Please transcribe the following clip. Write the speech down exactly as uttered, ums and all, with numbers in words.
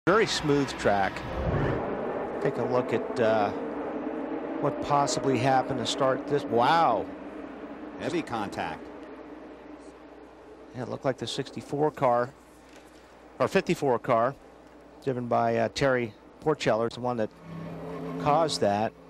Very smooth track. Take a look at uh, what possibly happened to start this. Wow. Heavy contact. Yeah, it looked like the sixty-four car, or fifty-four car, driven by uh, Terry Borcheller, is the one that caused that.